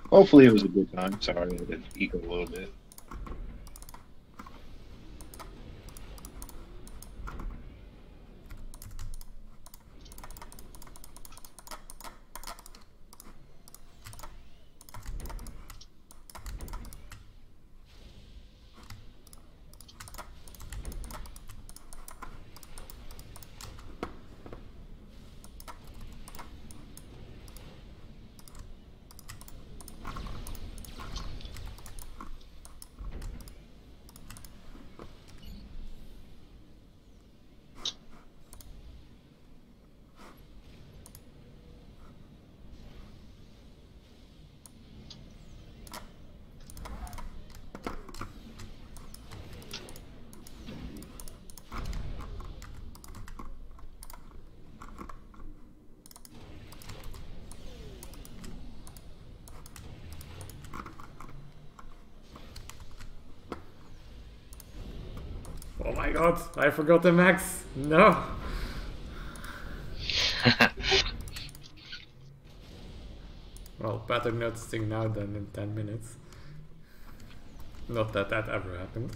Hopefully it was a good time. Sorry, I did eco a little bit. Oh my god, I forgot the max. No. Well, better noticing now than in 10 minutes. Not that that ever happened.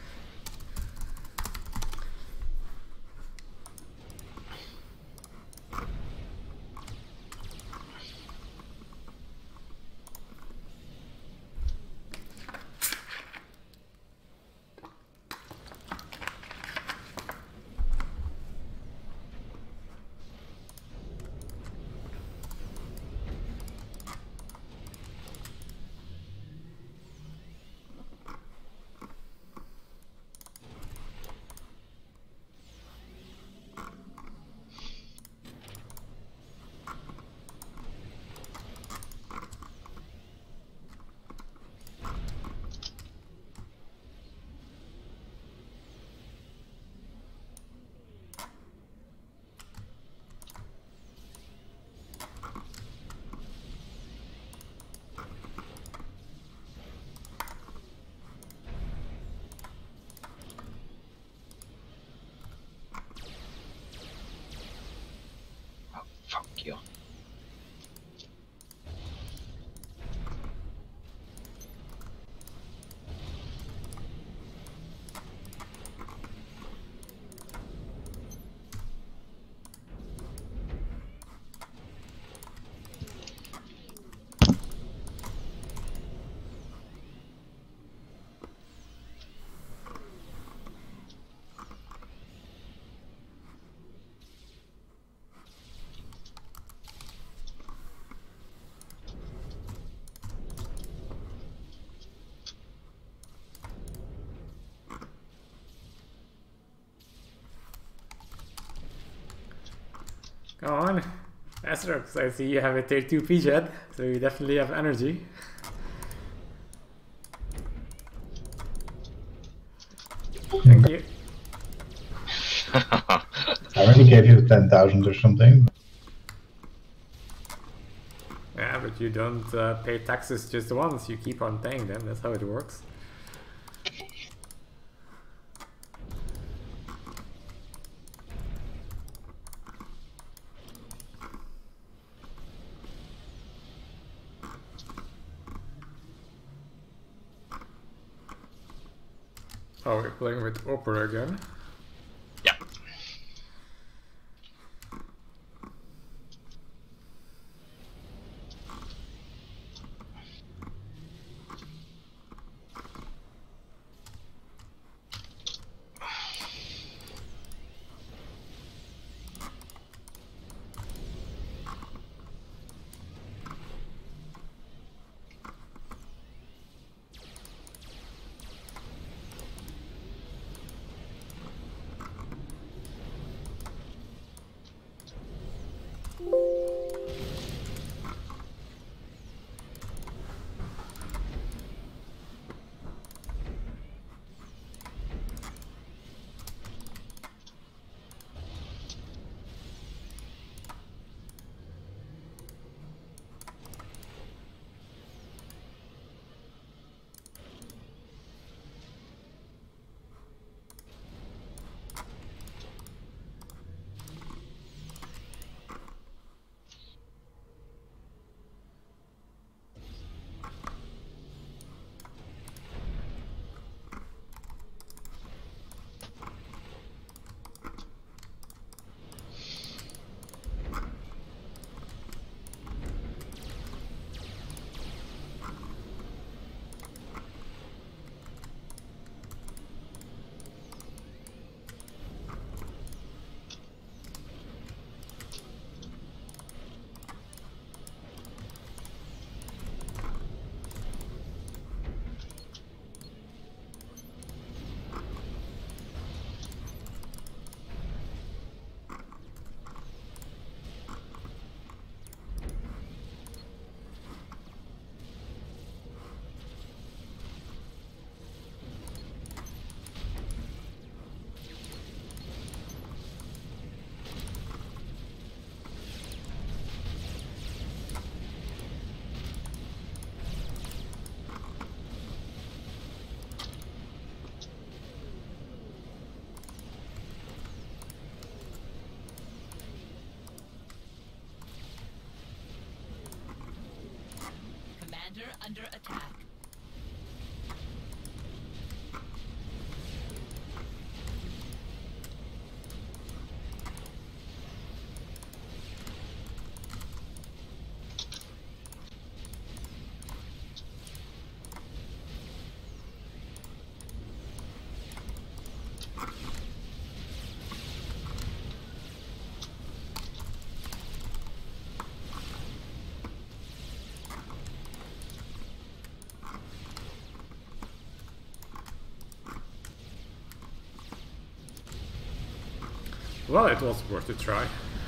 Fuck you. Come on, faster, because I see you have a tier 2 P-Jet, so you definitely have energy. Thank you. I already gave you 10,000 or something. Yeah, but you don't pay taxes just once, you keep on paying them, that's how it works. Oh, we're playing with Opera again. Yeah. Commander under attack. Well, it was worth a try.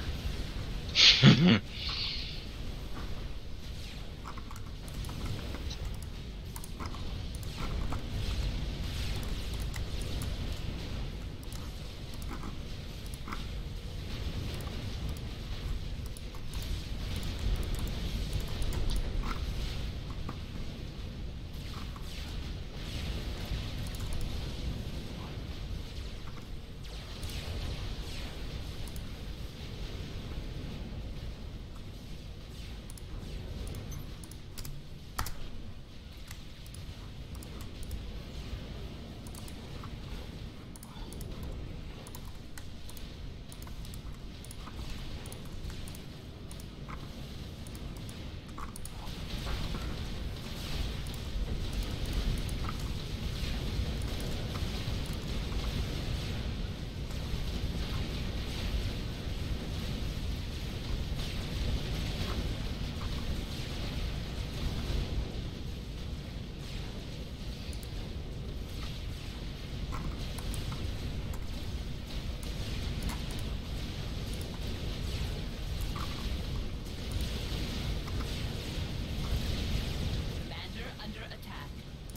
Commander under attack.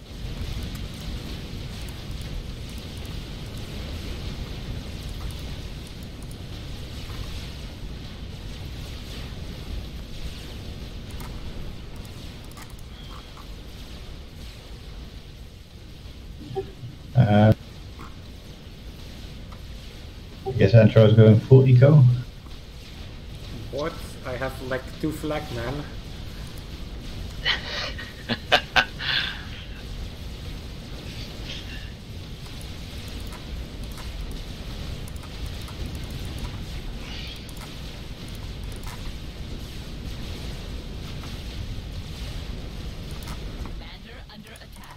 I guess Entro is going full eco. What? I have like 2 flag men. Commander under attack.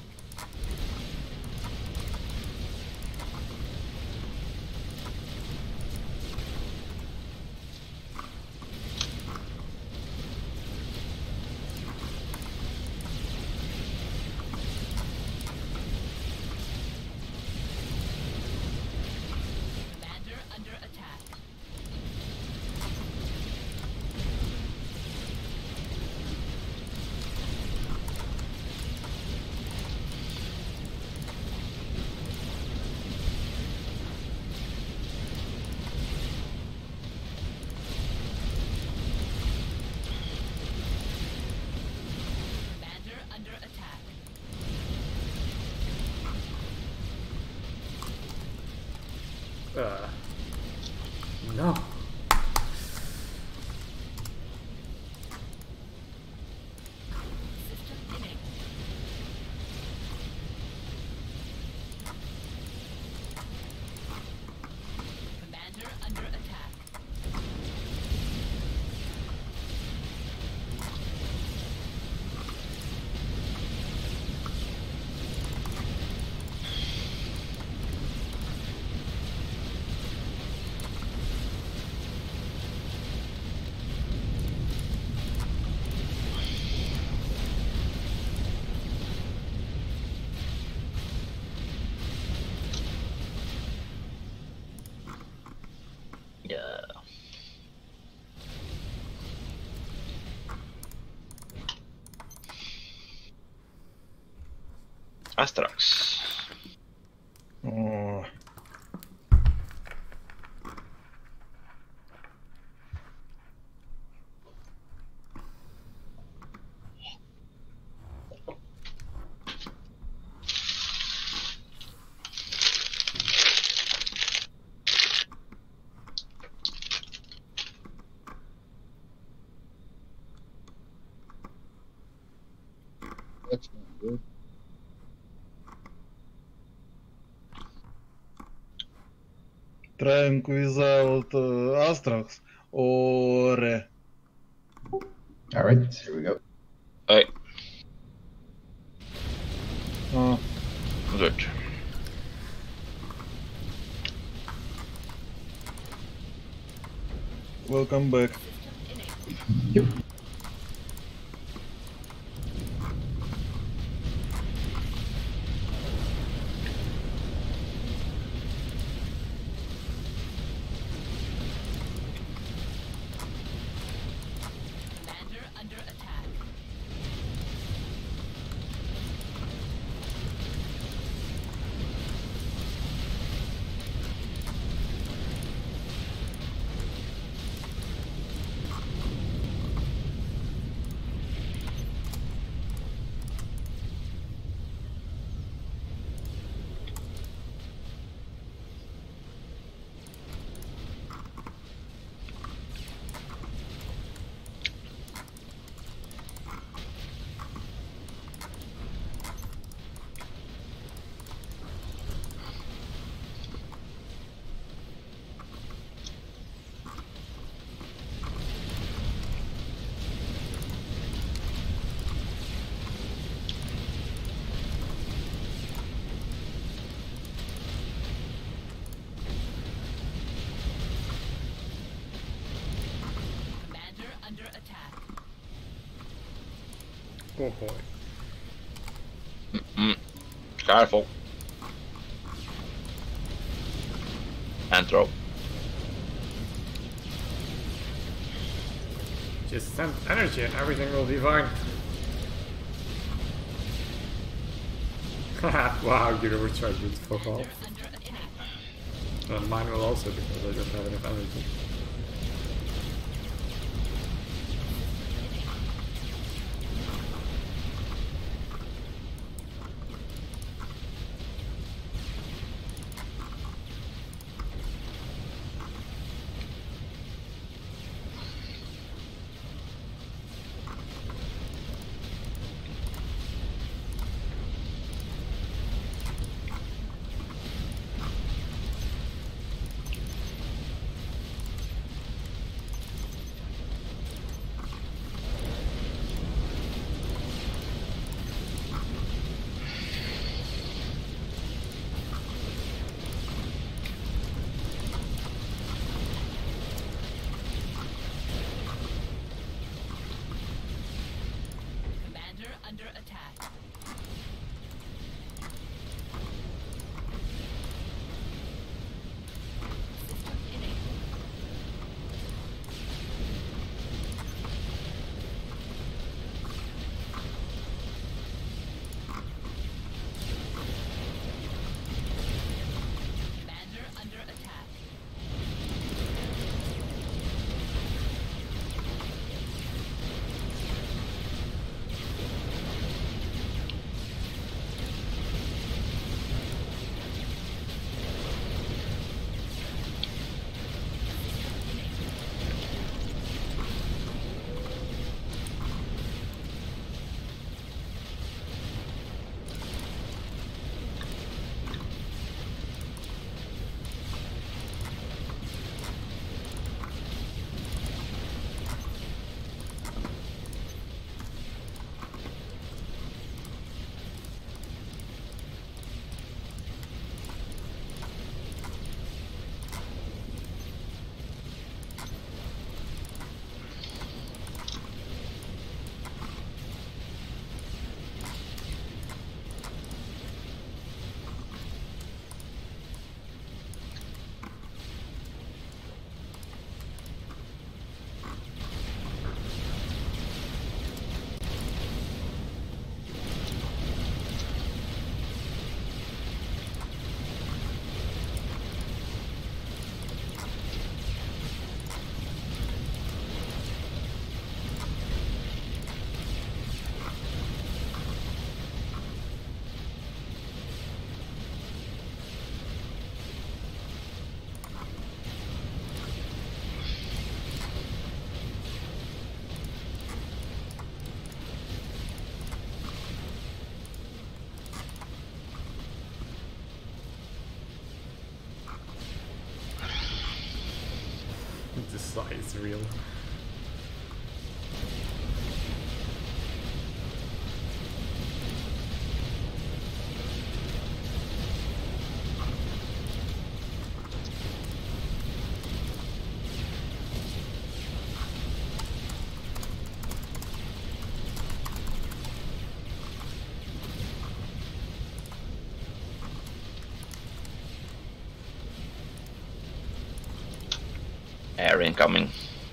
Commander under attack. Commander under attack. No. System enabled. Commander under attack. Yeah. Astrax. Oh, That's not good. Tranquilizar Astrax or Alright, here we go. Ei, uh, nyt. welcome back. Yep. Commander under attack. Commander under attack. Oh boy. Careful. And throw. Just send energy and everything will be fine. Haha, wow, you overcharged it, fuck off. Under attack. And mine will also because I don't have enough energy. Commander under attack. System enabled. Commander under attack. is real. Air incoming.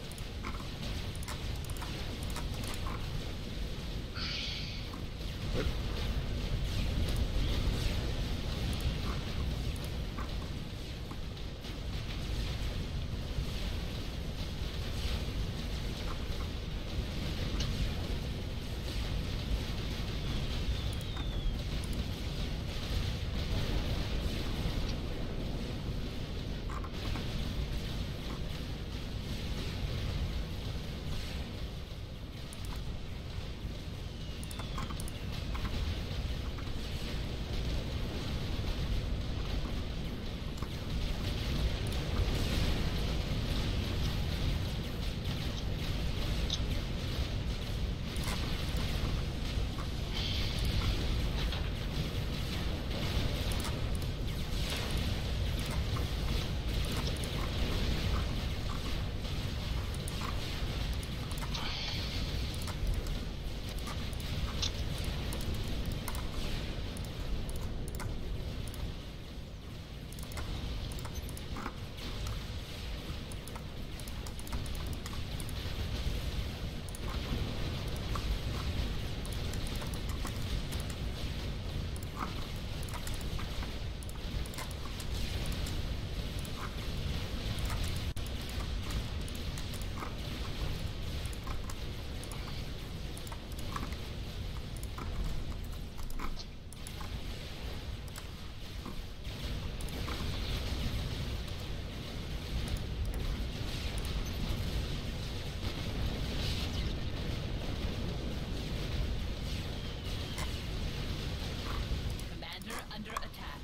Under attack.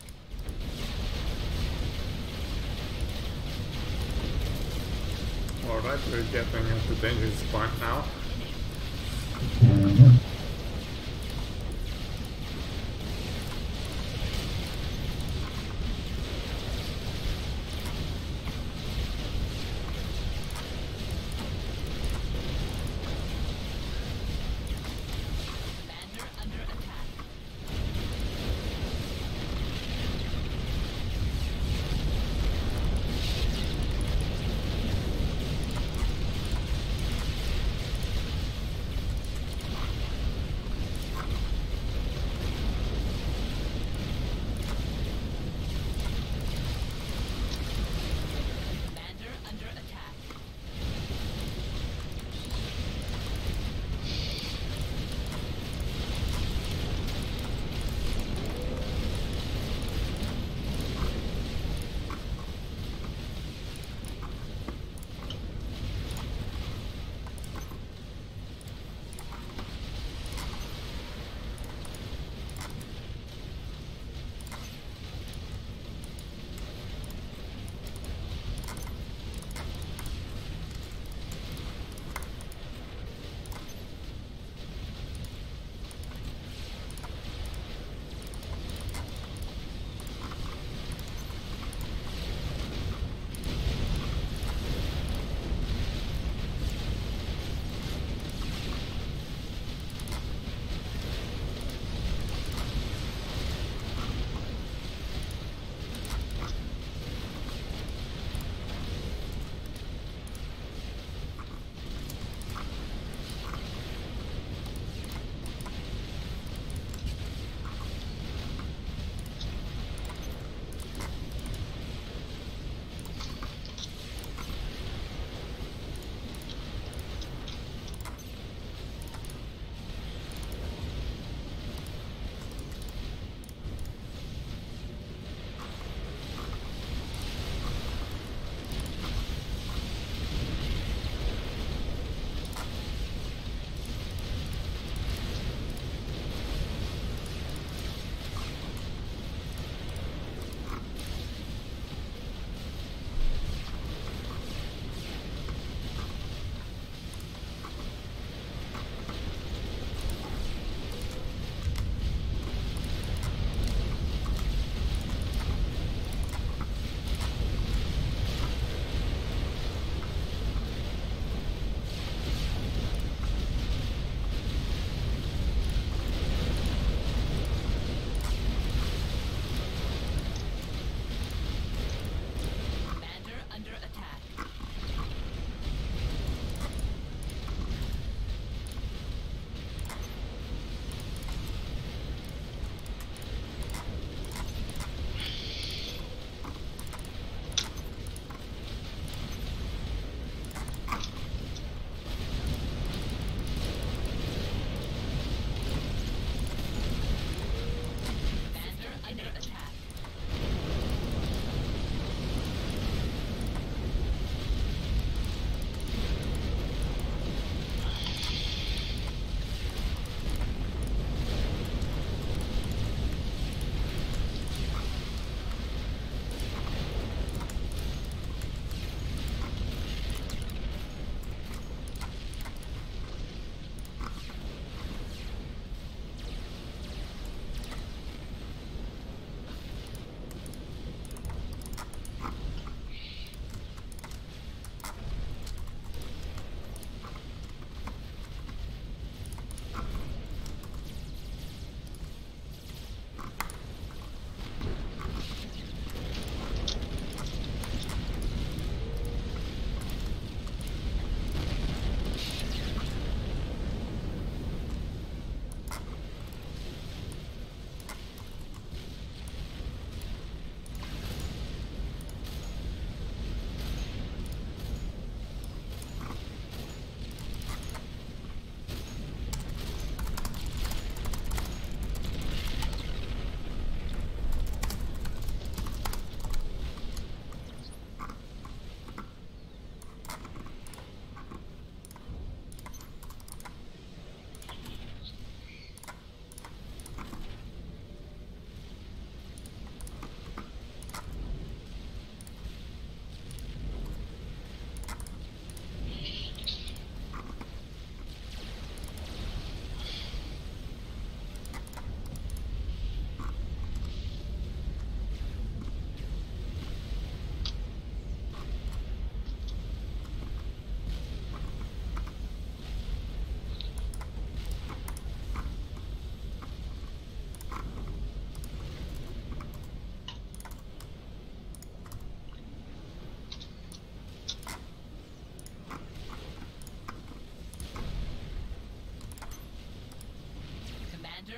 Alright, we're getting at the dangerous point now. Commander under attack.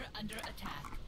under attack.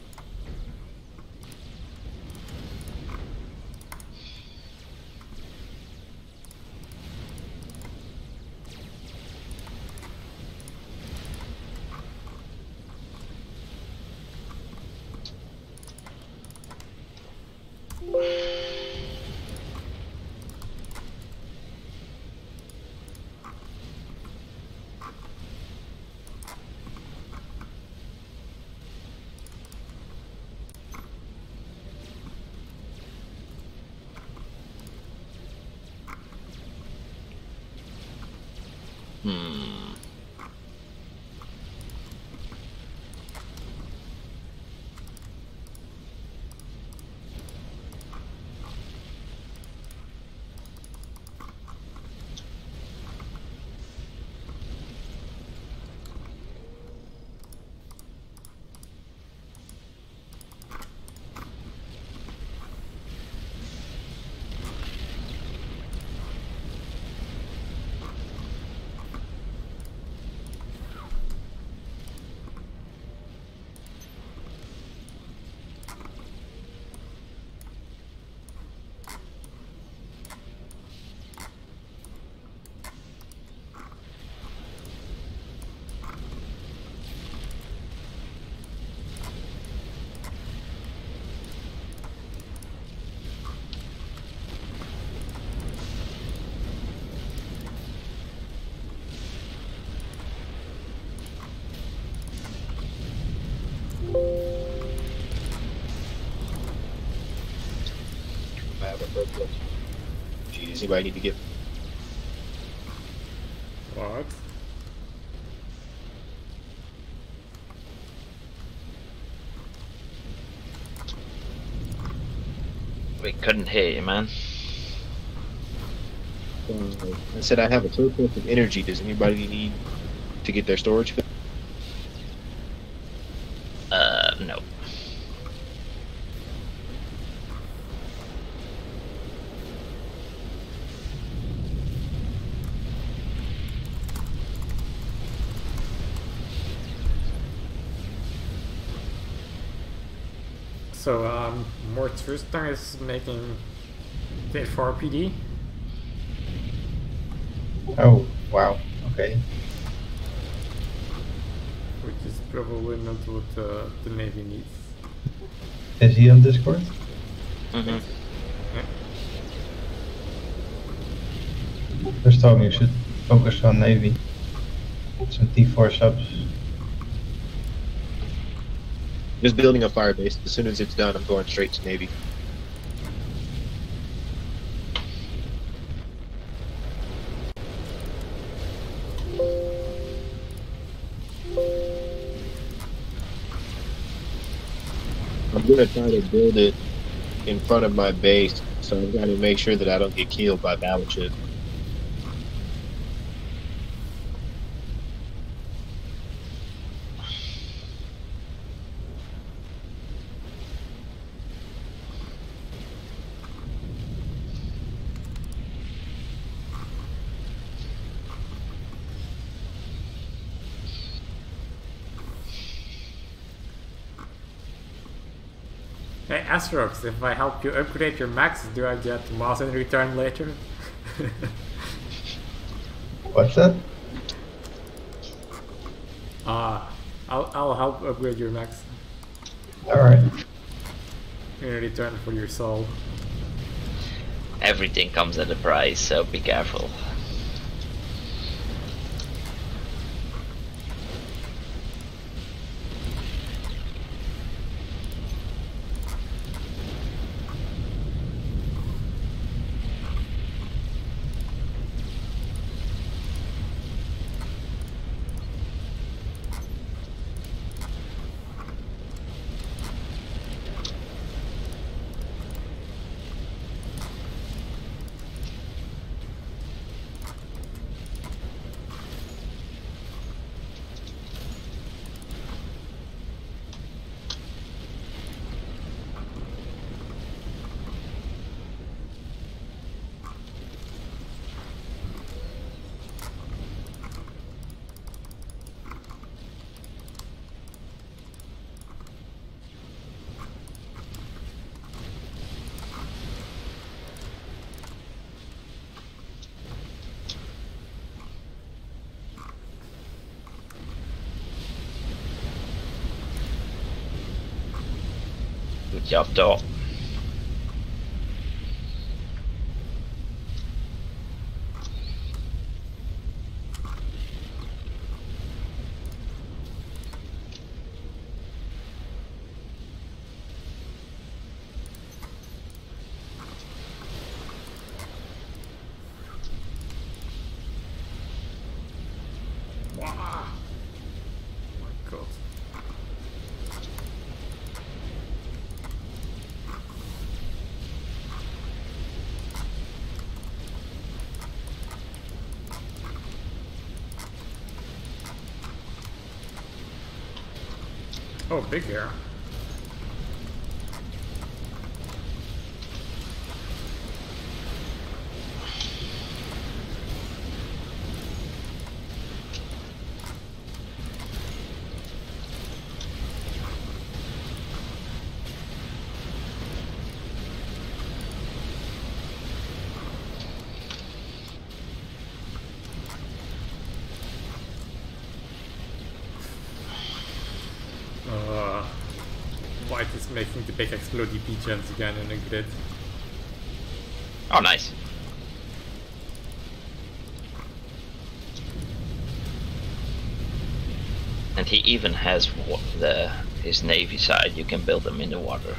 I have a purple. Jeez, anybody need to get What? We couldn't hear you, man. I said I have a surplus of energy. Does anybody need to get their storage filled? No. So, more Tristan is making the 4 PD. Oh, wow. Okay. Which is probably not what the Navy needs. Is he on Discord? Mm-hmm. Just told me you should focus on Navy. Some T4 subs. Just building a fire base. As soon as it's done, I'm going straight to Navy. I'm gonna try to build it in front of my base, so I've got to make sure that I don't get killed by battleships. Hey Astrox, if I help you upgrade your max, do I get mouse in return later? What's that? I'll help upgrade your max Alright. in return for your soul. Everything comes at a price, so be careful. Good job, dog. Wow. Oh my god. Oh, big hair. White is making the big explodey jumps again in the grid. Oh, nice. And he even has his navy side. You can build them in the water.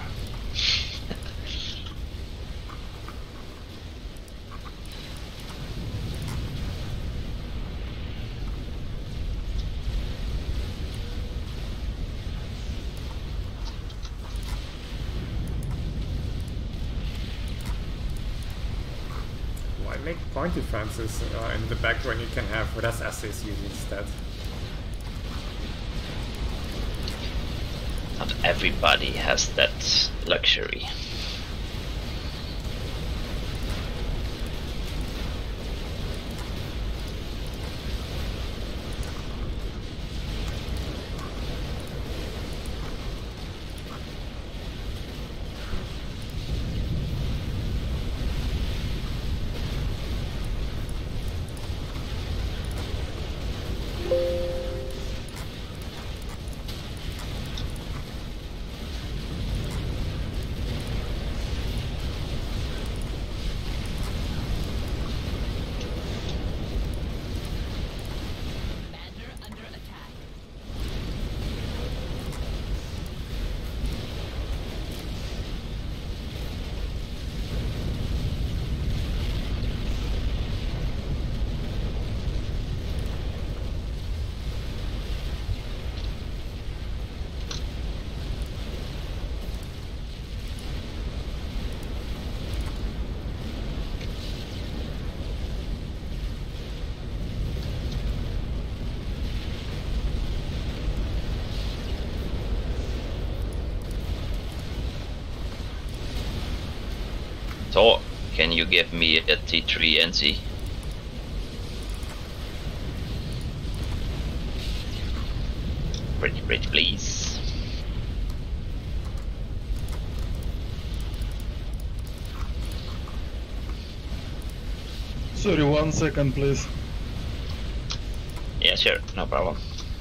Why make point defenses in the back when you can have RAS assays used instead? Not everybody has that luxury. Commander under attack. So, can you give me a T3 NC? Pretty, please. Sorry, 1 second, please. Yeah, sure, no problem.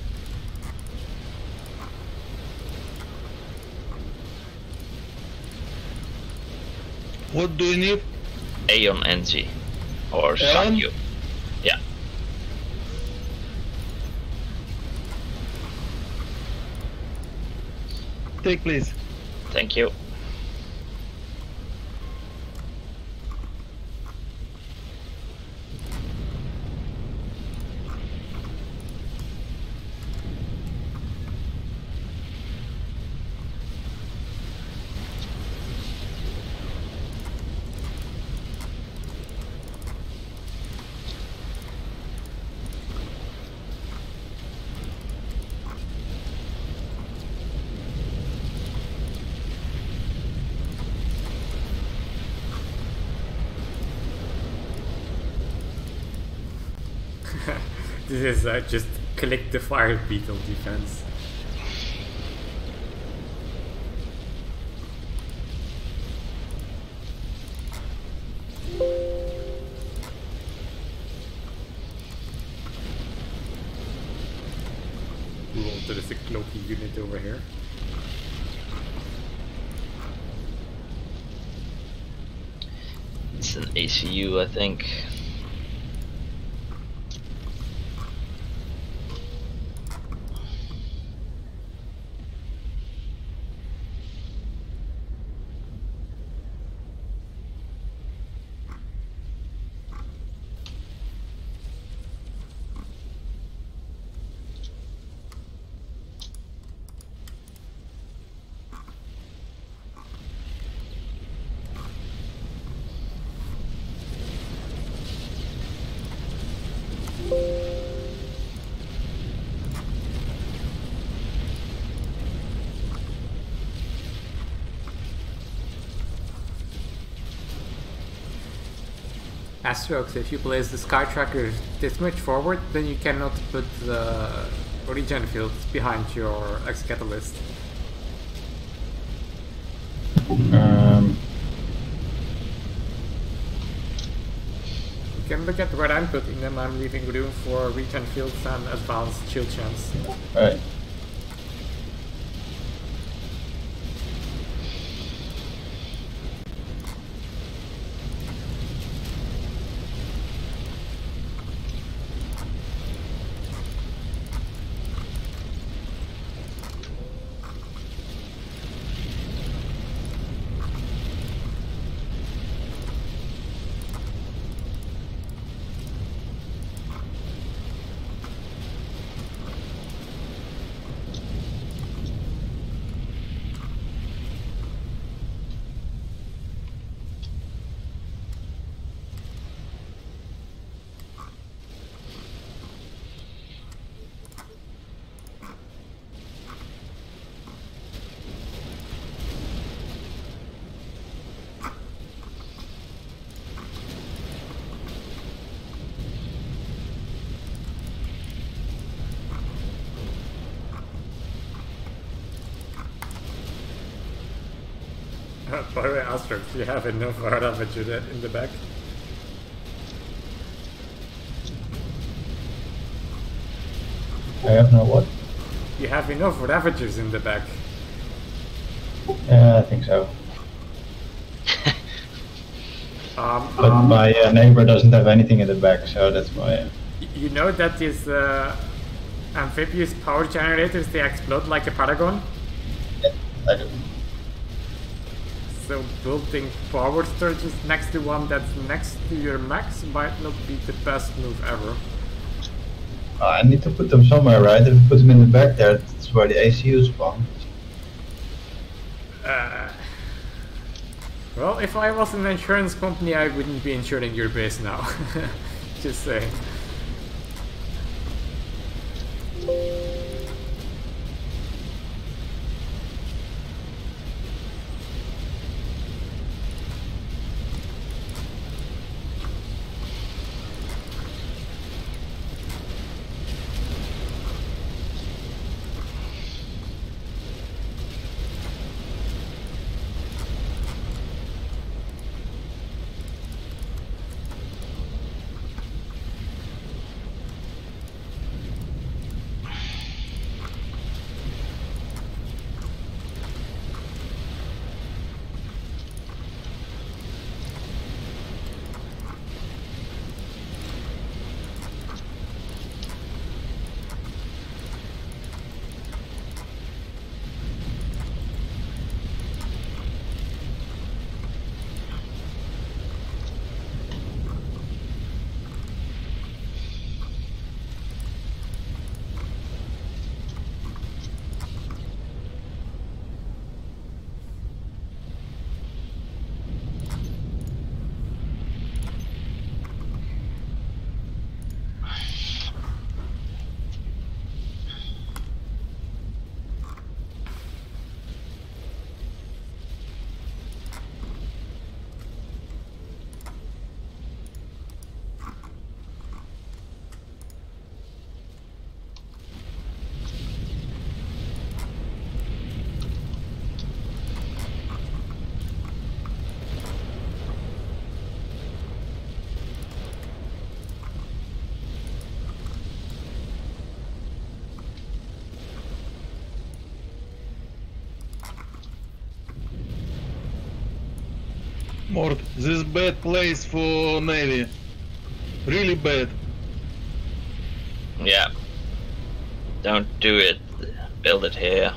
What do you need? Aeon NC. Or Aeon? Sanyu. Yeah. Take, please. Thank you. This is just click the fire beetle defense. Lol, there is a cloaky unit over here. It's an ACU, I think. Astrokes, if you place the sky tracker this much forward, then you cannot put the regen fields behind your X-Catalyst. Um, You can look at where I'm putting them. I'm leaving room for regen fields and advanced shield chance. right. By the way, Astrokes, do you have enough Ravager in the back? I have no what? You have enough Ravagers in the back. Yeah, I think so. But Um, my neighbor doesn't have anything in the back, so that's why. You know that these amphibious power generators, they explode like a paragon? I do. So building power storages next to one that's next to your max might not be the best move ever. I need to put them somewhere, right? If I put them in the back there, that's where the ACU spawn. Well, if I was an insurance company, I wouldn't be insuring your base now. Just saying. Mort, this bad place for Navy. Really bad. Yeah. Don't do it. Build it here.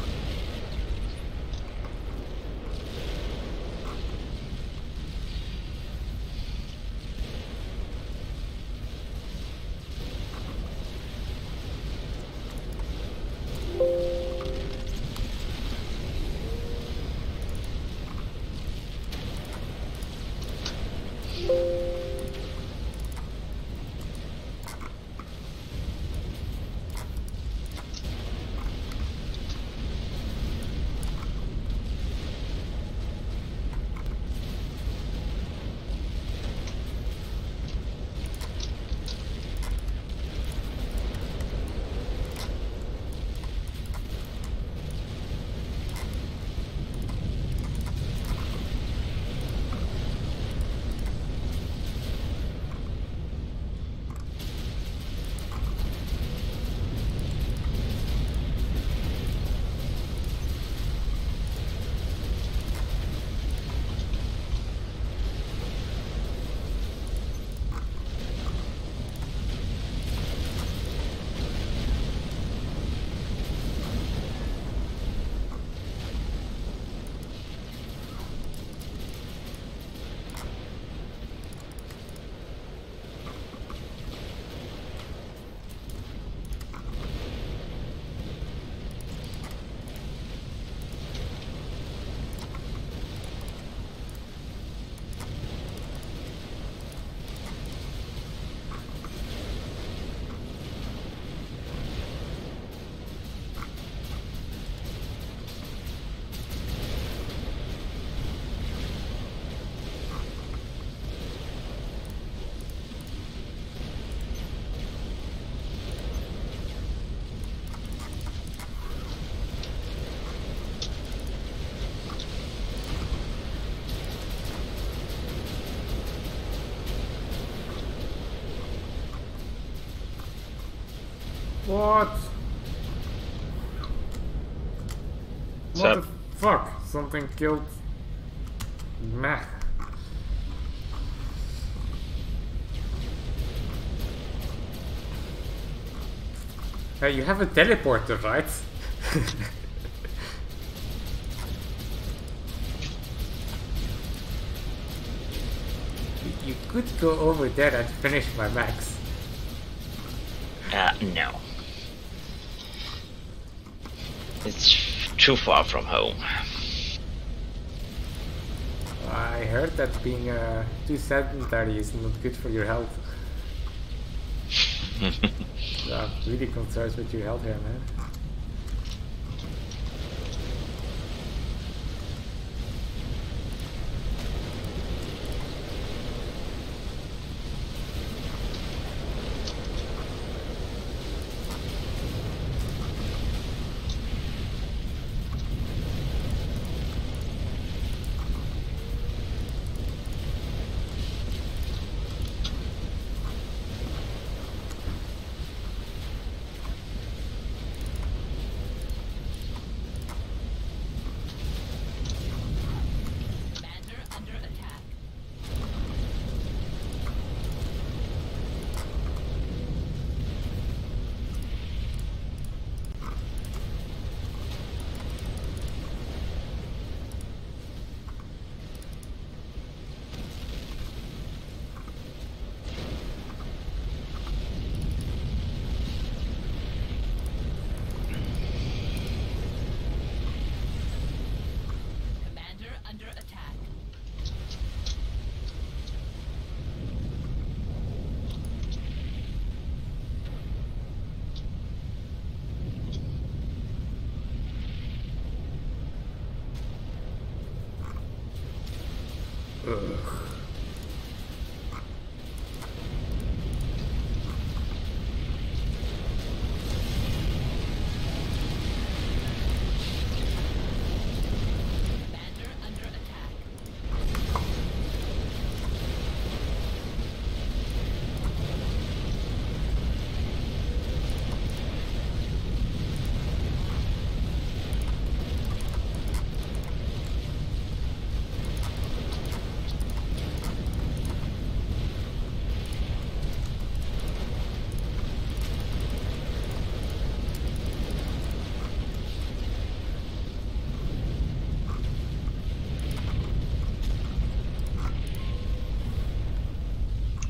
What? What's What up? the fuck? Something killed... Meh. Hey, you have a teleporter, right? You could go over there and finish my max. No. It's too far from home. I heard that being too sedentary is not good for your health. I'm really concerned with your health here, man. Commander under attack. Commander under attack. Ugh. Commander under attack.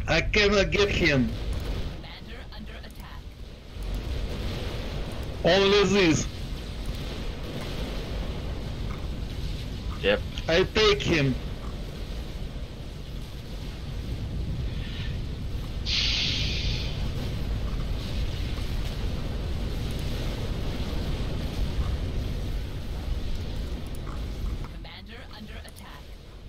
I cannot get him. Commander under attack. Only this. Yep. I take him. Commander under attack.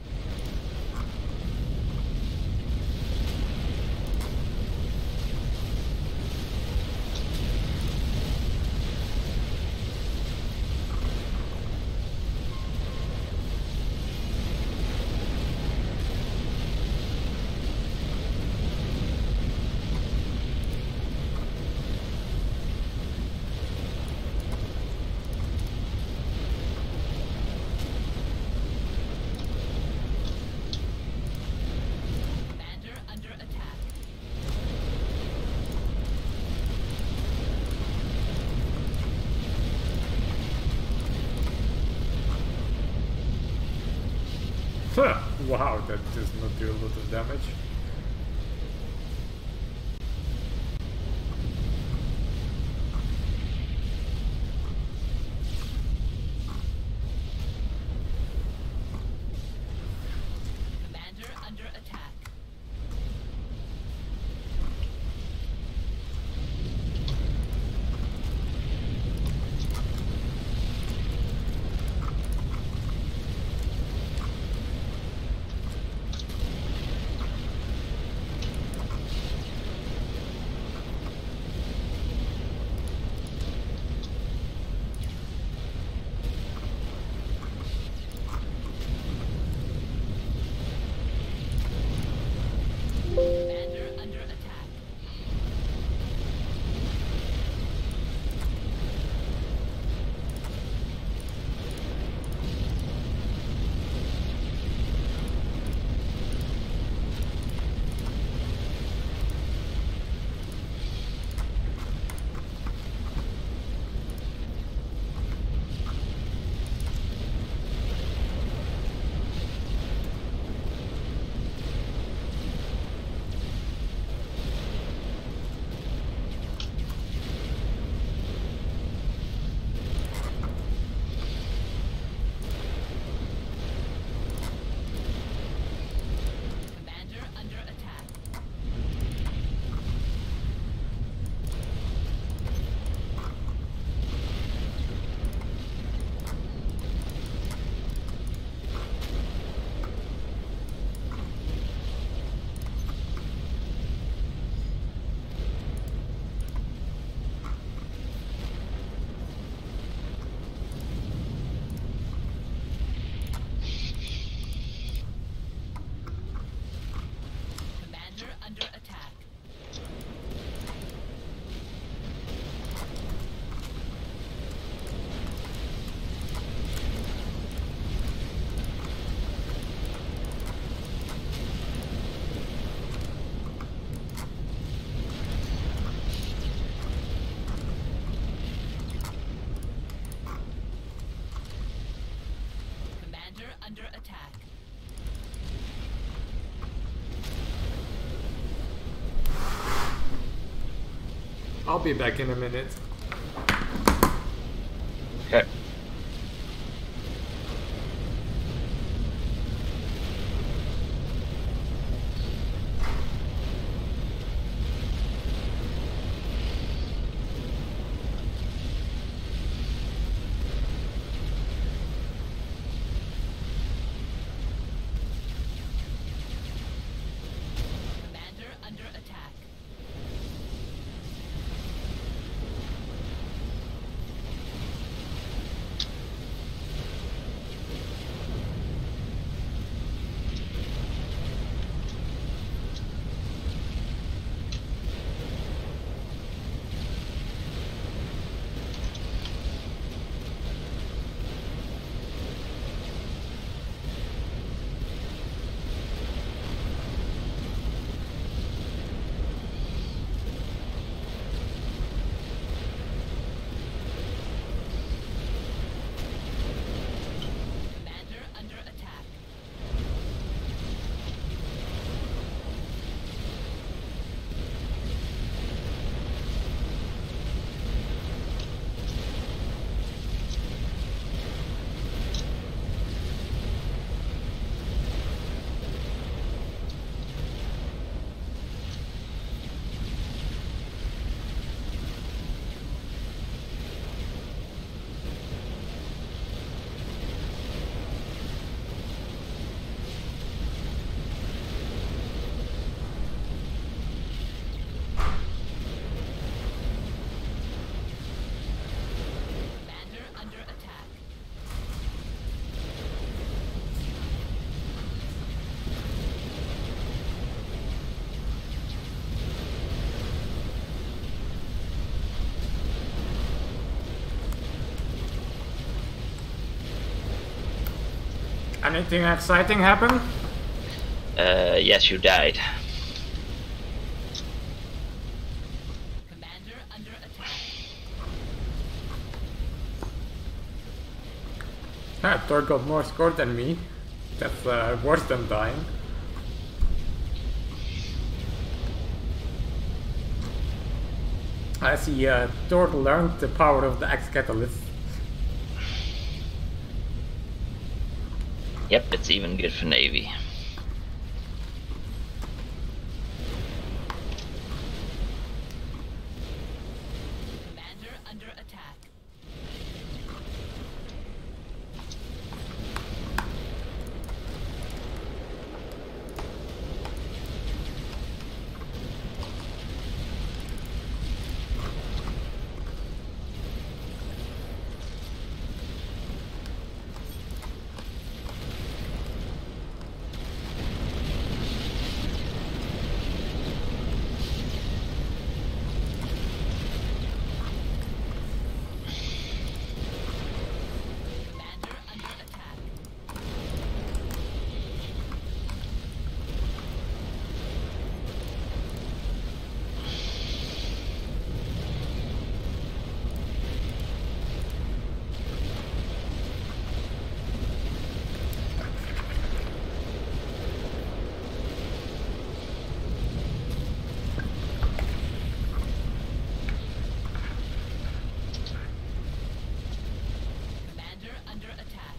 Commander under attack. Wow, that does not do a lot of damage. Commander under attack. Commander under attack. Commander under attack. Commander under attack. Commander under attack. I'll be back in a minute. Okay. Commander under attack. Anything exciting happen? Yes, you died. Commander under attack. Thor got more score than me. That's worse than dying. I see Thor learned the power of the X-Catalyst. Yep, it's even good for Navy. Commander under attack. Commander under attack. Commander under attack.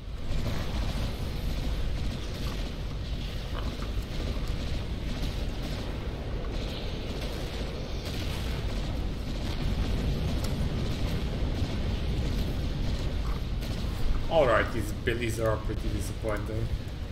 Alright, these billies are pretty disappointing.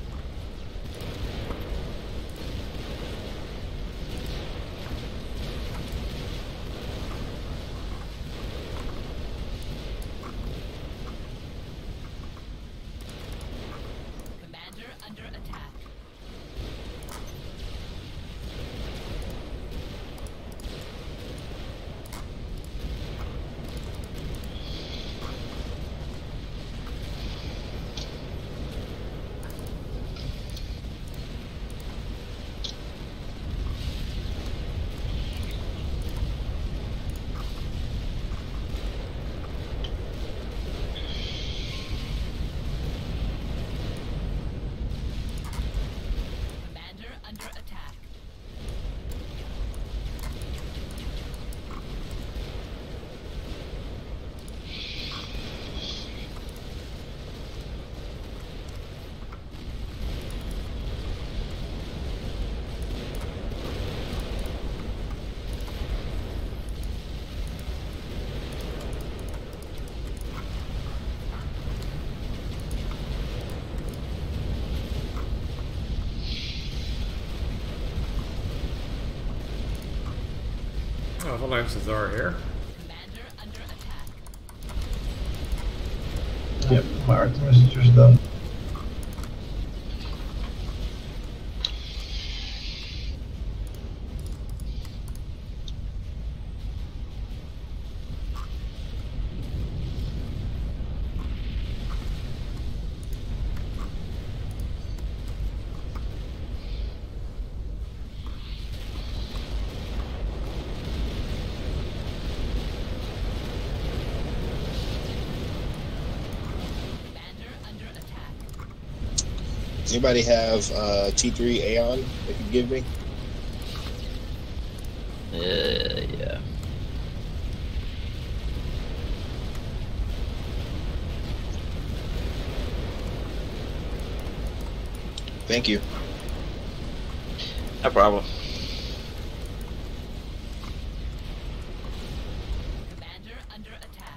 Commander under attack. Commander under attack. Avalanches are here. Commander under attack. Yep, my Artemis is just done. Commander under attack. Anybody have T3 Aeon they could give me? Yeah. Thank you. No problem. Commander under attack.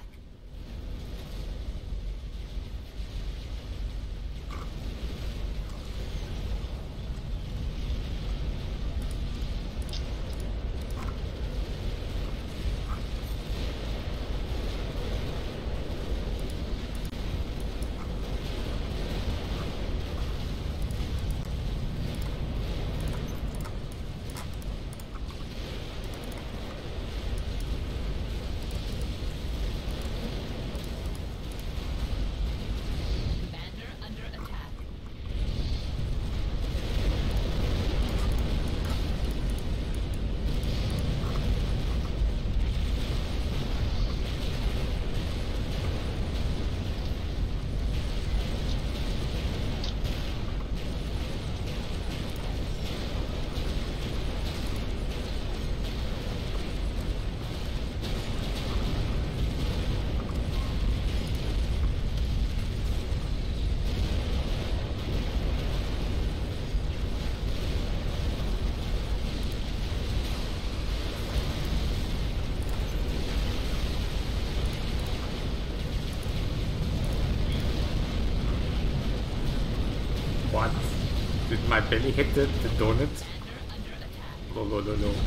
my belly hit the donut. Lol, lol, lol, lol.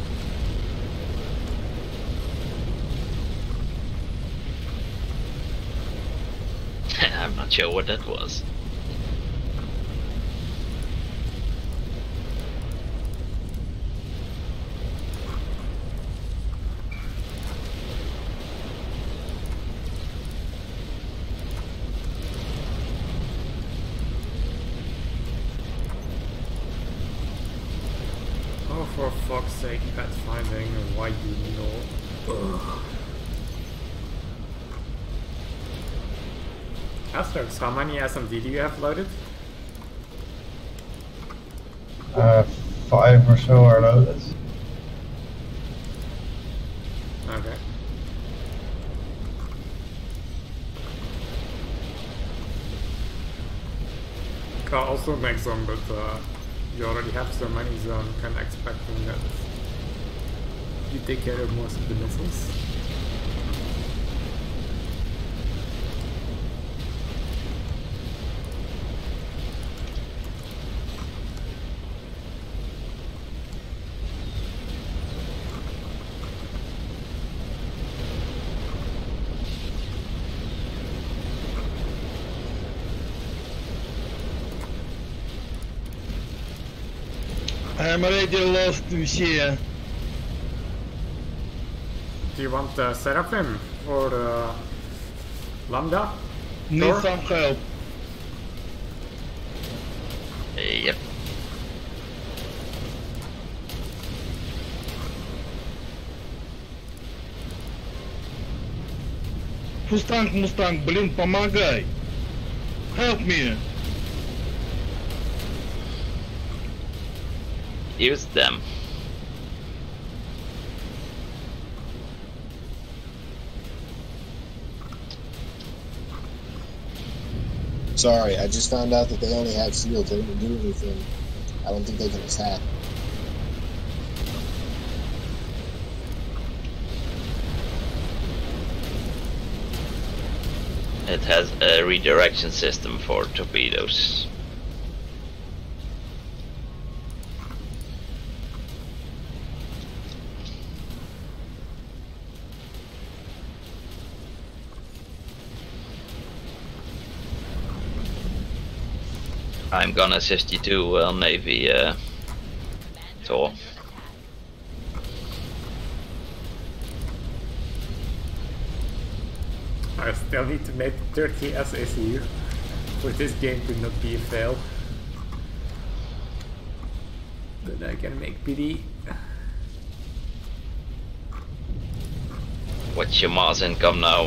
I'm not sure what that was. Oh, for fuck's sake, pathfinding, why you know? Ugh. Asterix, how many SMD do you have loaded? 5 or so are loaded. Okay. Also next zone, but you already have so many, so I'm kind of expecting that you take care of most of the missiles. I'm already lost here. Do you want Seraphim or Lambda? Need Thor? some help. Yep. Мустанг, блин, помогай. Help me. Use them. Sorry, I just found out that they only have shields. They don't do anything. I don't think they can attack. It has a redirection system for torpedoes. I'm gonna assist you too, Navy Thor. I still need to make 30 SACU for this game to not be a fail. Then I can make PD. What's your Mars income now?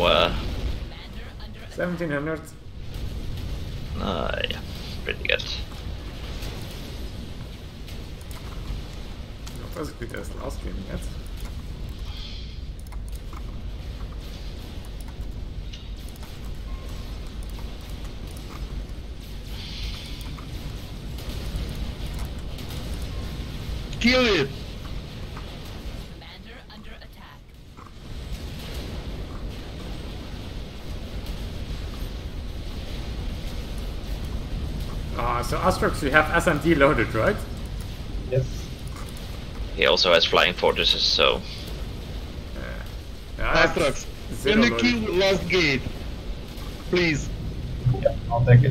1700. Yeah, pretty good. Not as good as last game yet. Kill it. Commander under attack. So Asterix, you have SMD loaded, right? Yes. He also has flying fortresses, so Yeah, I have Astrax, zero can you loaded. kill last gate? Please. Yeah, I'll take it.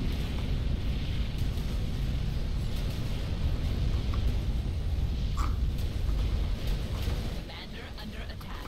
Commander under attack.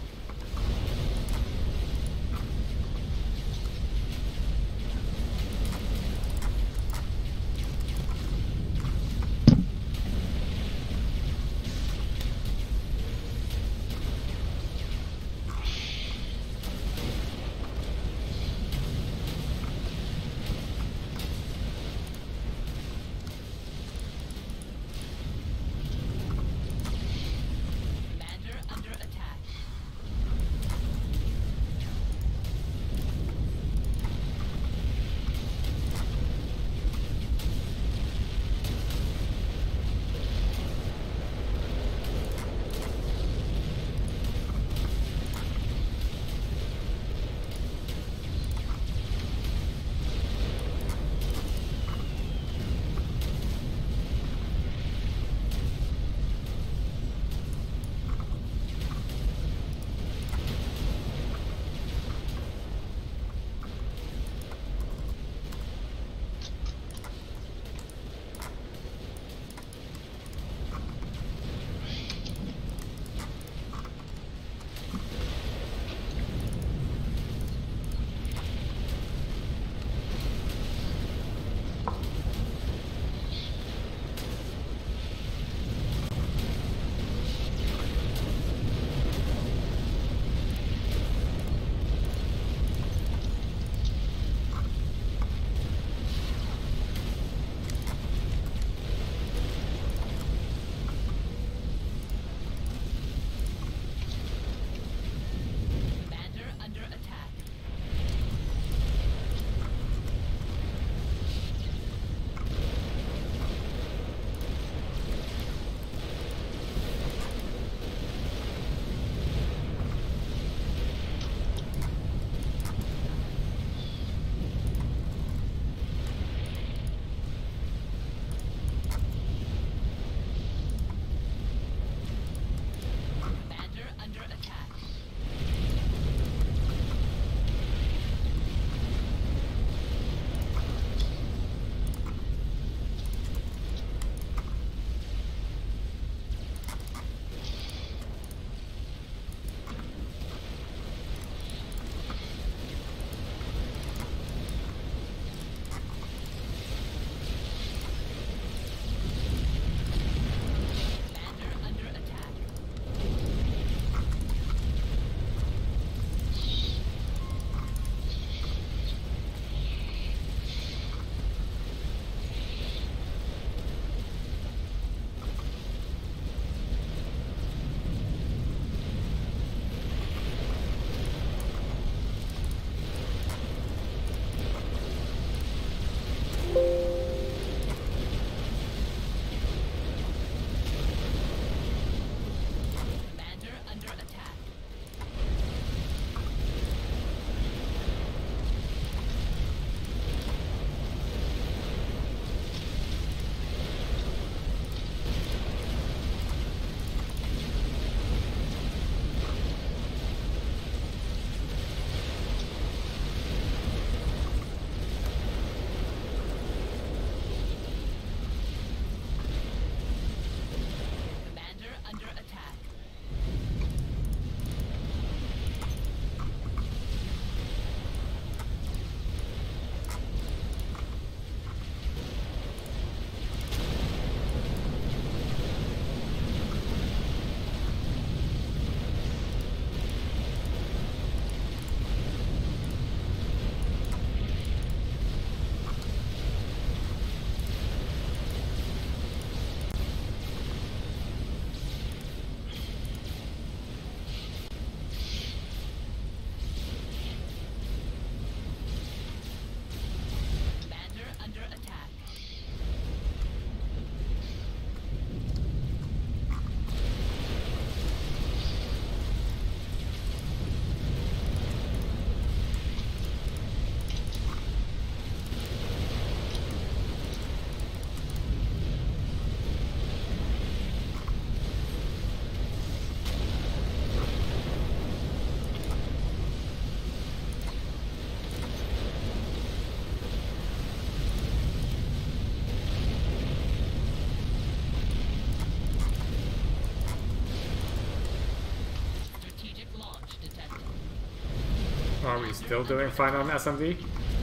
Still doing fine on SMD?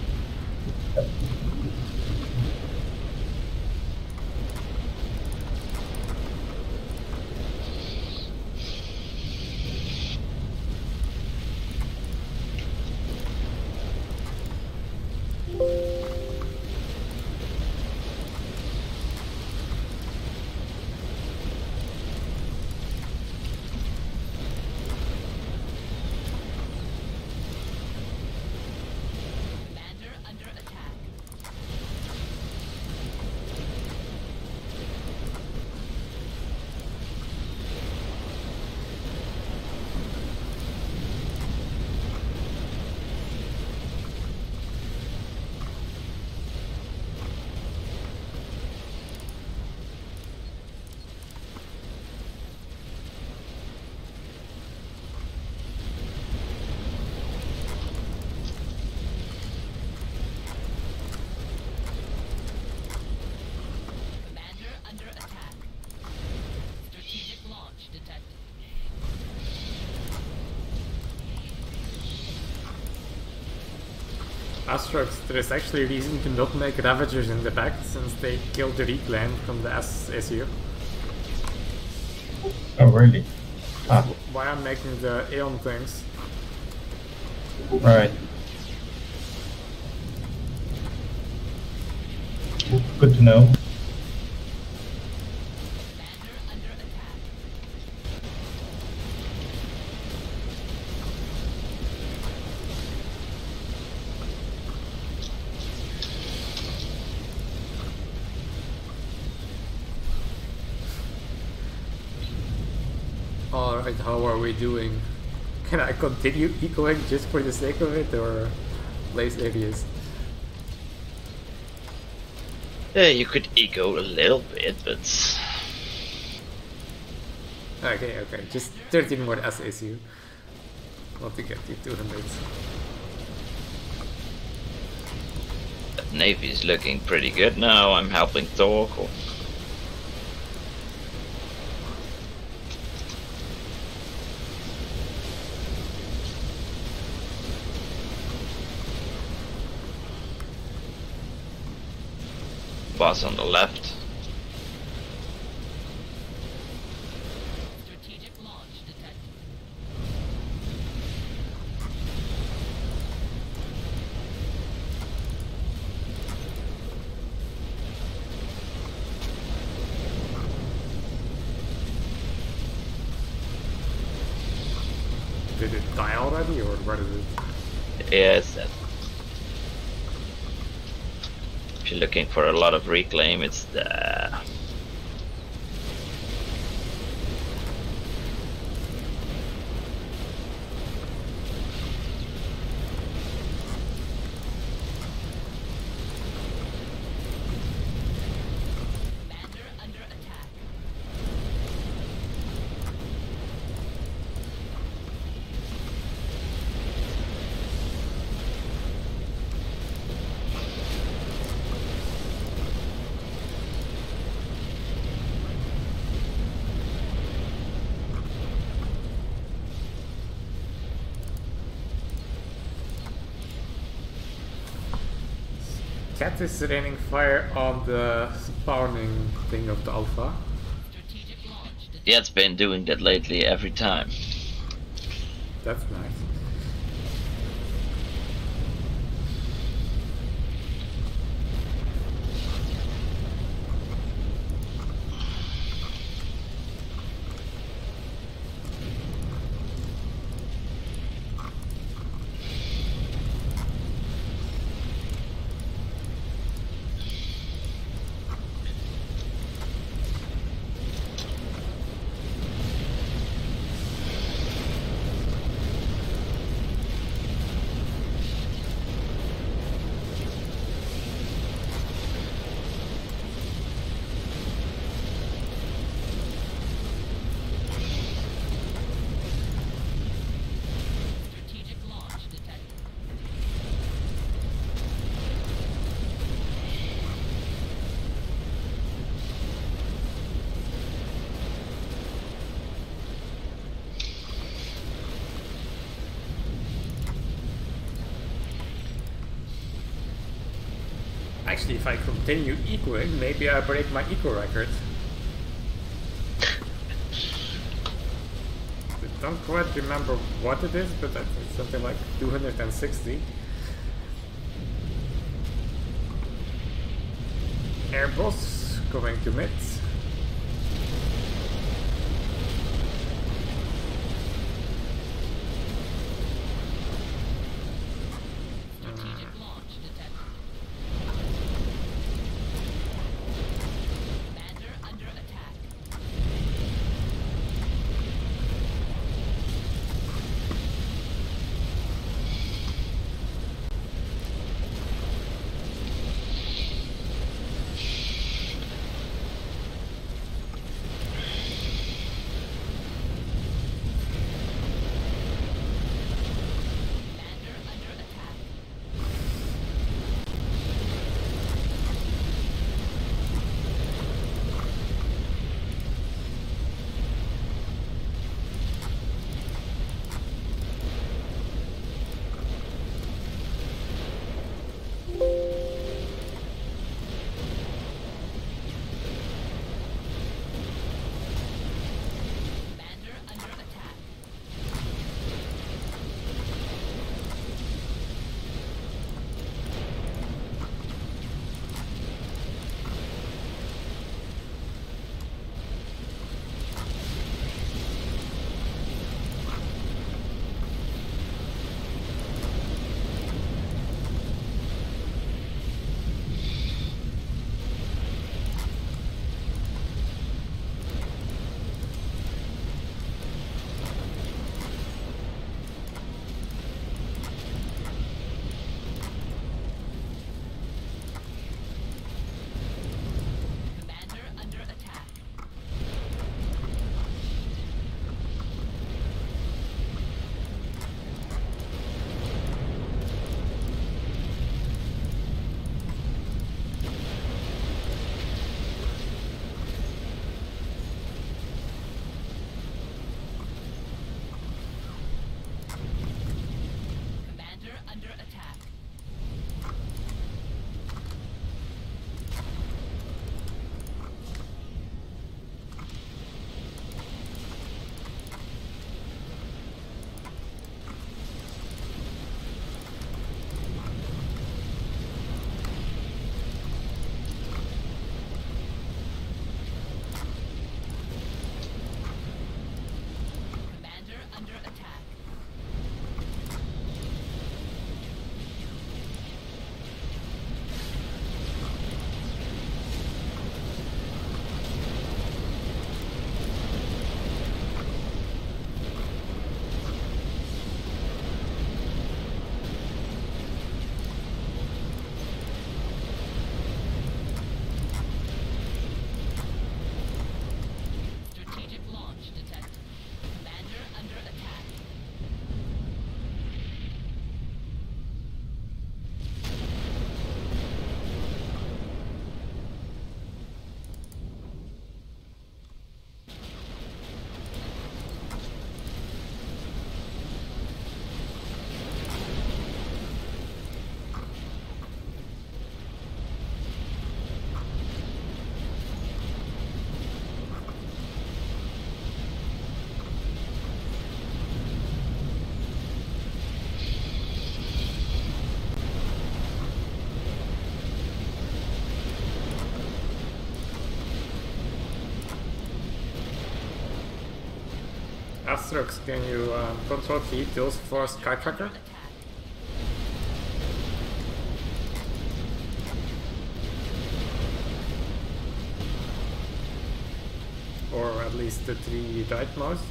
Commander under attack. Commander under attack. Strategic launch detected. Astrox, there is actually reason to not make Ravagers in the back since they killed the reclaim from the SSU. Oh, really? Ah, Why I'm making the Aeon things. right. Good to know. Commander under attack. Alright, how are we doing? Can I continue ecoing just for the sake of it, or place areas? Yeah, you could eco a little bit, but Okay, just 13 more SSU. Not to get to 200. Navy is looking pretty good now. I'm helping talk. Boss on the left. Strategic launch detected. Did it die already, or what is it? Yes. If you're looking for a lot of reclaim, it's the Commander under attack. Cat is raining fire on the spawning thing of the alpha. Strategic launch detected. yeah, it's been doing that lately every time. That's nice. Actually, if I continue ecoing, maybe I break my eco record. I don't quite remember what it is, but I think it's something like 260. Air boss going to mid. Strategic launch detected. Commander under attack. Commander under attack. Commander under attack. Commander under attack. Commander under attack. Commander under attack. Strategic launch detected. Commander under attack. Astrox, can you control key tools for Sky Tracker? Attack. Or at least the 3 rightmost?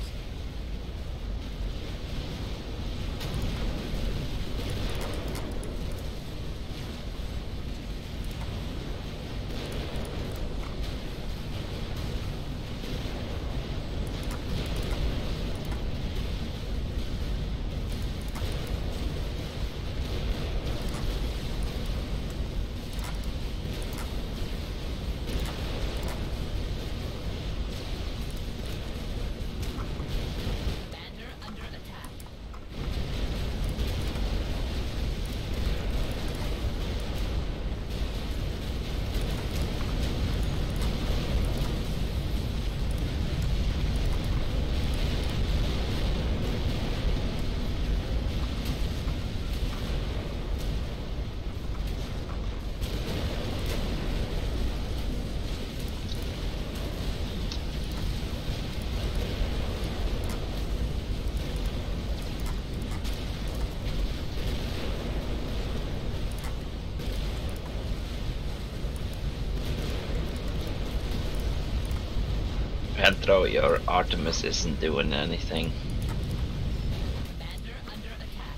Entro, your Artemis isn't doing anything. Commander under attack.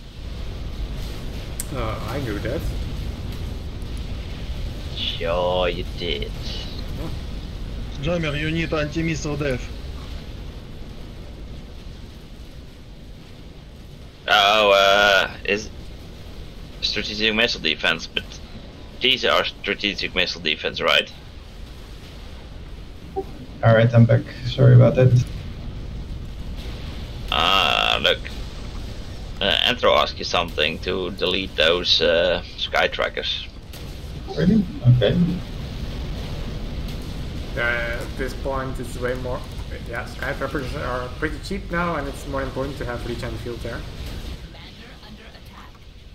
I knew that. Sure you did. Jammer, you need anti-missile def. Oh, is strategic missile defense, but these are strategic missile defense, right? Alright, I'm back. Sorry about that. Look. Entro asked you something to delete those sky trackers. Really? Okay. At this point, it's way more. Yeah, skyscrapers are pretty cheap now, and it's more important to have regen field there. Commander under attack.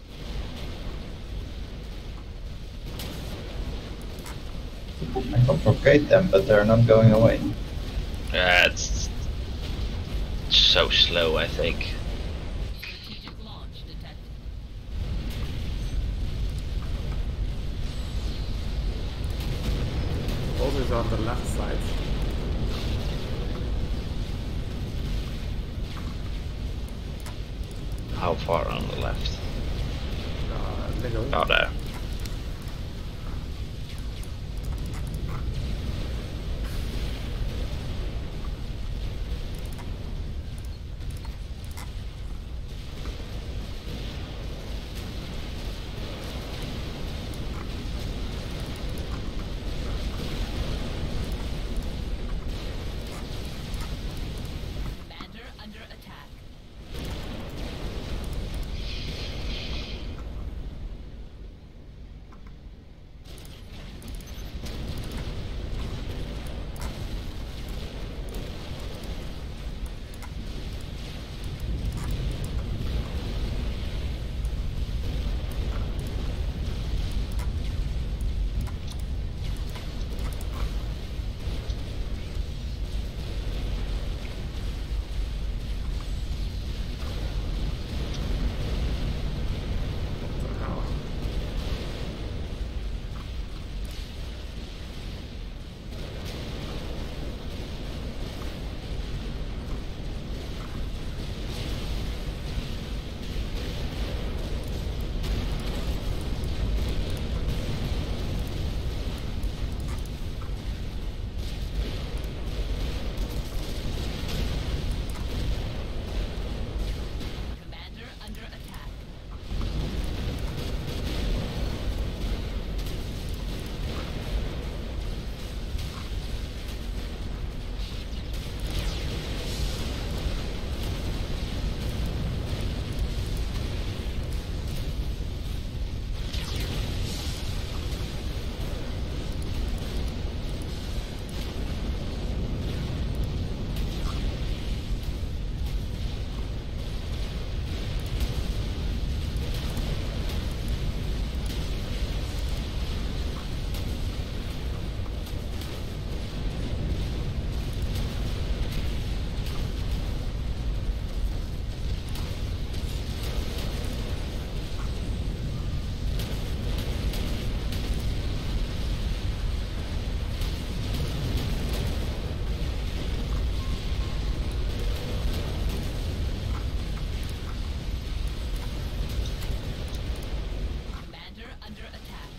I can propagate them, but they're not going away. It's so slow, I think. Strategic launch detected. Always on the left side. How far on the left? Middle. Oh, there. Commander under attack. Commander under attack. Commander under attack.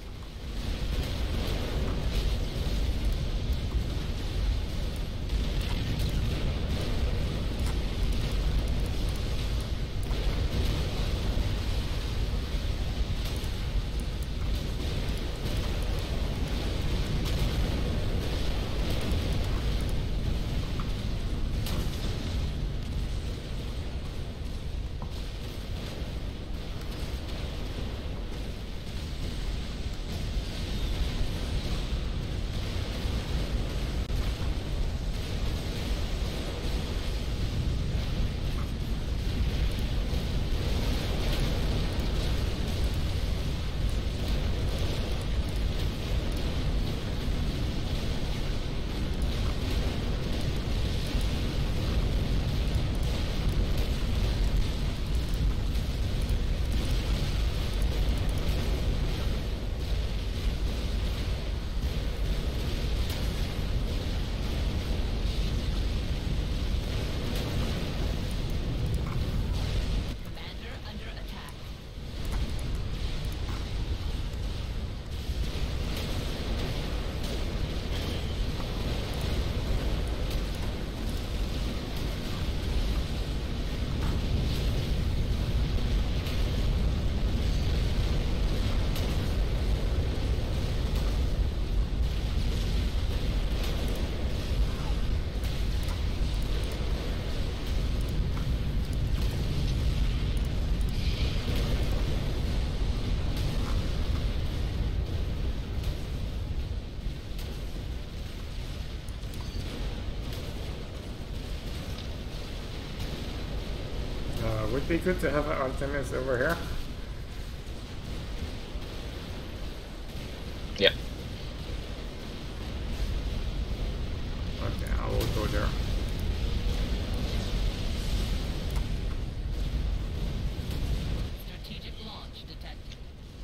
would be good to have Artemis over here. Yep. Okay, I will go there. Strategic launch detected.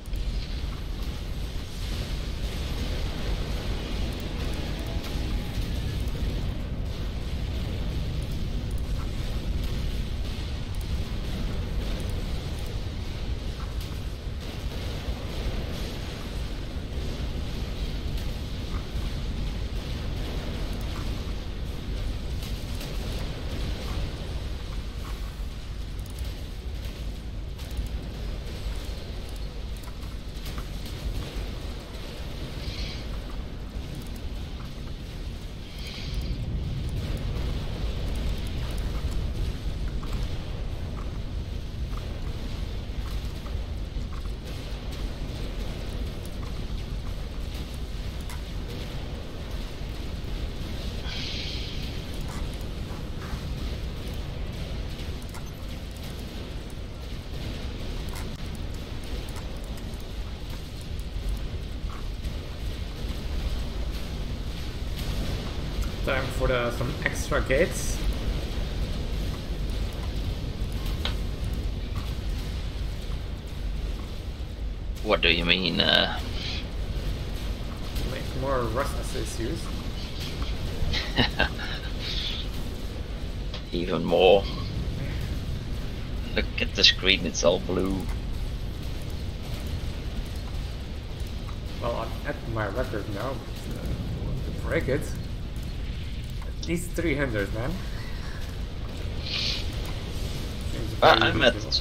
Time for some extra gates. What do you mean? Make more RAS SSUs. Even more. Look at the screen, it's all blue. Well, I'm at my record now, but to break it, at least 300, man. Seems very I'm at reasonable.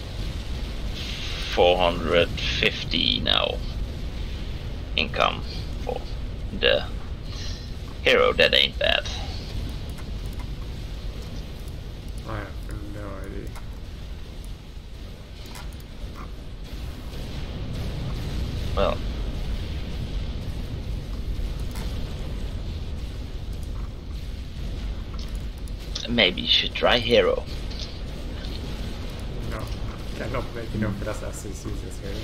450 now. Income for the hero, that ain't bad. I have no idea. Well, maybe you should try hero. No, cannot make enough RAS SSUs this game.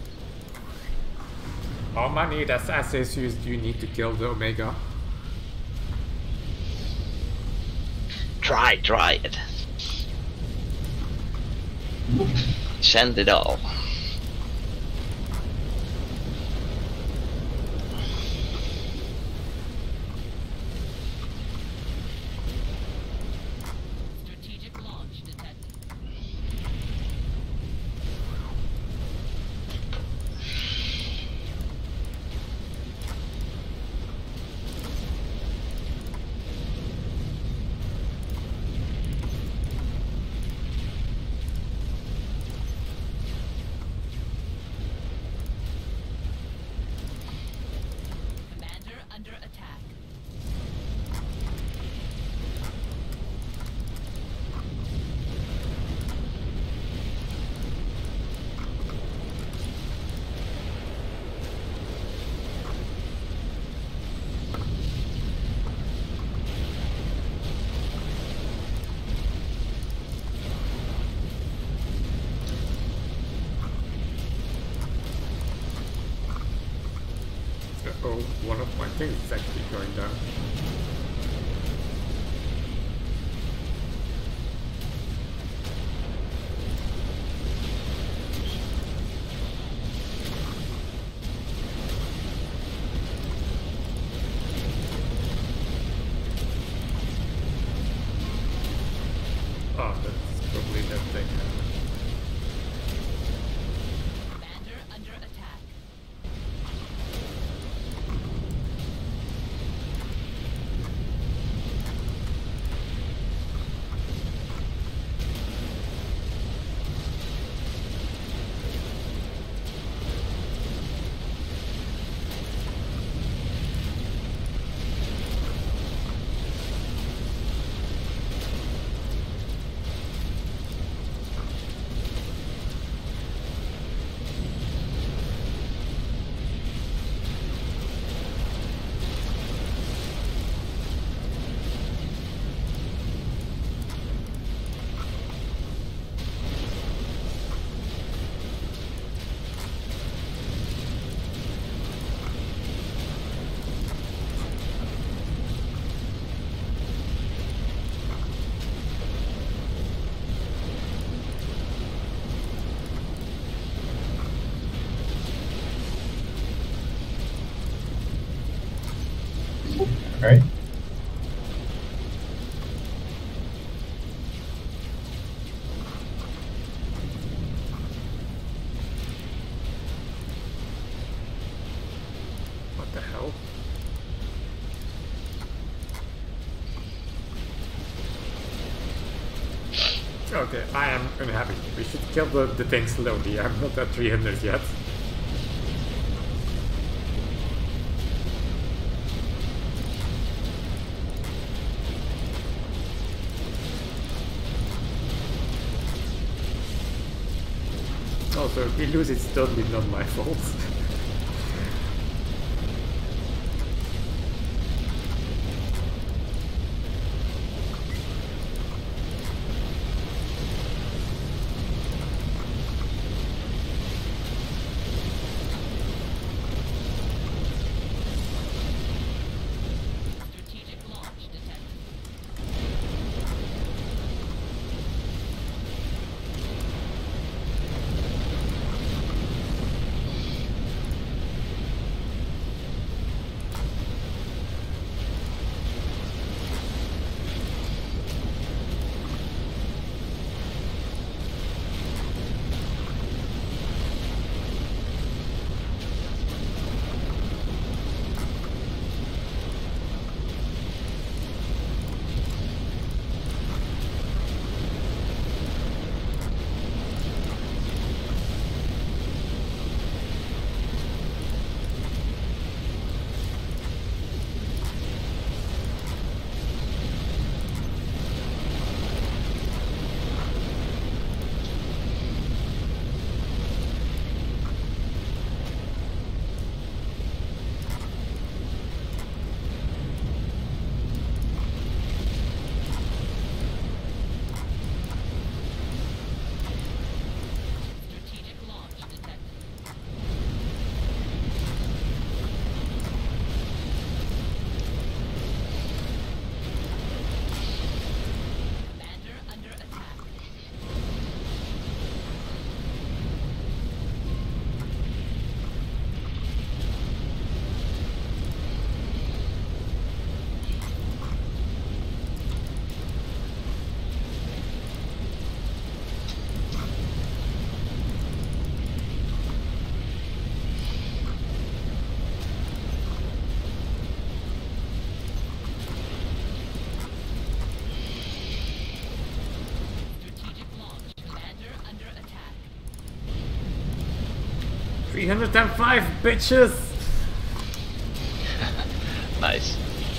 How many RAS SSUs do you need to kill the Omega? Try it. Send it all. Strategic launch detected. Commander under attack. Oh, one of my things is actually going down. Oh, that's probably that thing. Commander under attack. Right? What the hell? Okay, I am unhappy. We should kill the thing slowly. I'm not at 300 yet. Also, if we lose, it's totally not my fault. Strategic launch detected. 305 bitches! Nice.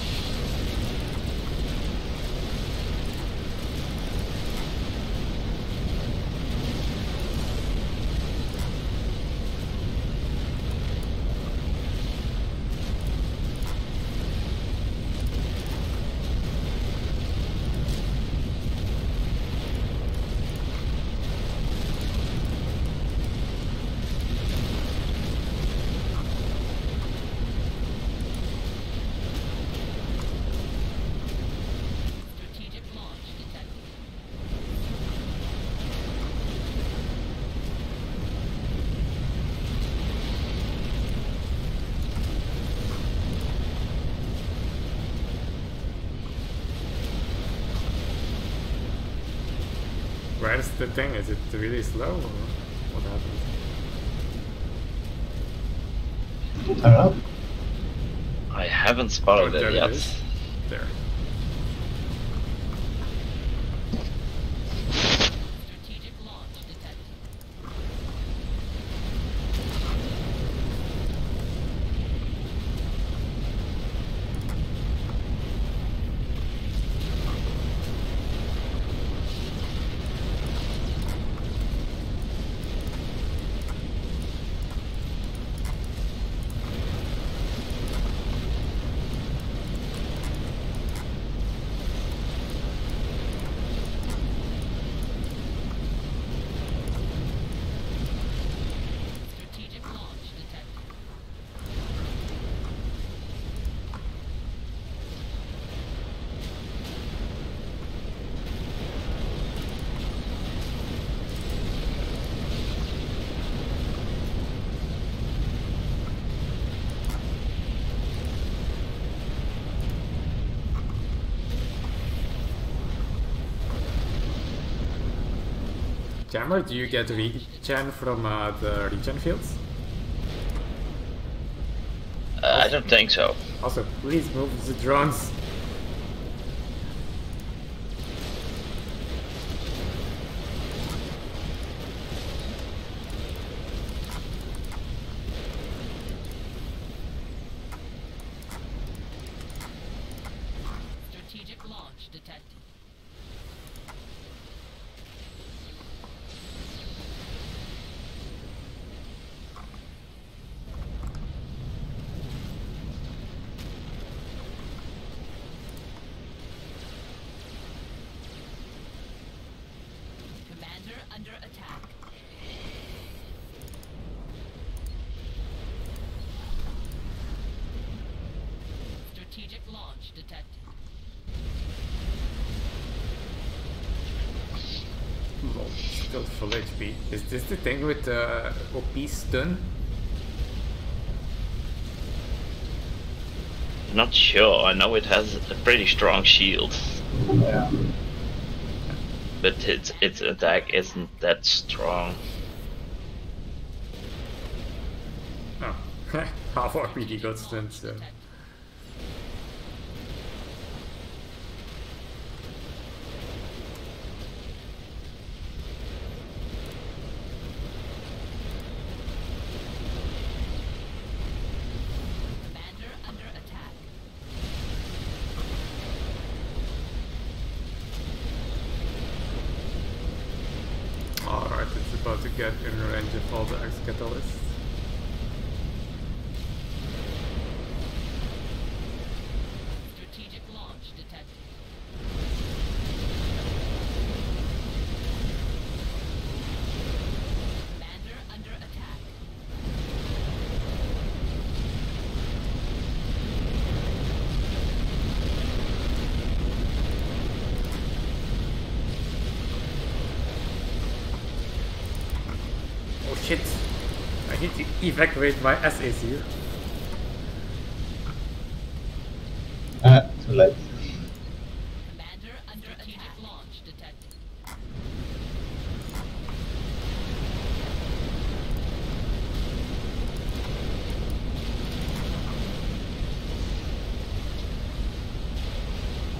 Strategic launch detected. Where's the thing? Is it really slow or what happens? I don't know. I haven't spotted there it it yet. is. There. Strategic launch detected. Strategic launch detected. Jammer, do you get regen from the regen fields? I don't think so. Also, please move the drones. Strategic launch detected. Commander under attack. Strategic launch detected. Lol, still full HP. Is this the thing with the OP stun? Not sure. I know it has a pretty strong shield, Yeah. but its attack isn't that strong. Oh, half RPD got stunned, so. Detected. Commander under attack. Alright, it's about to get in range of all the X-Catalysts. Strategic launch detected. Commander under attack. Oh shit! I need to evacuate my SAC. Too late. Commander under attack. Launch detected.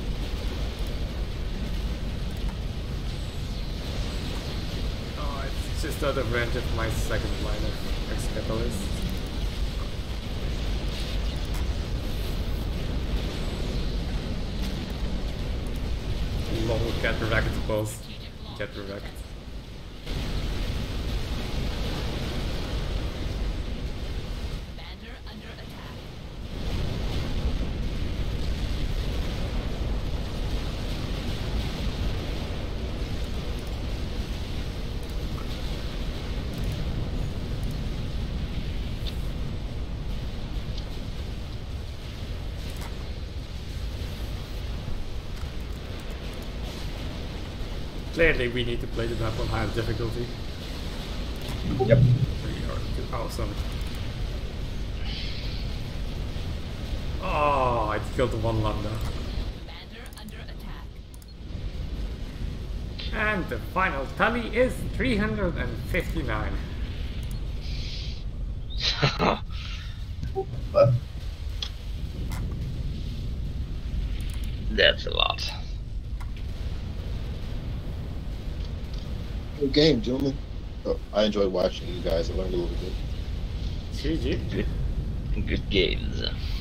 Oh, it's just out of range of my second line of X-Catalyst. Lol, get wrecked, boss. Get wrecked. Commander under attack. Clearly we need to play the map on high difficulty. Yep. We are too awesome. Oh, I killed one lambda. Commander under attack. And the final tally is 359. But That's a lot. Good game, gentlemen. Oh, I enjoyed watching you guys. I learned a little bit. GG. Good games.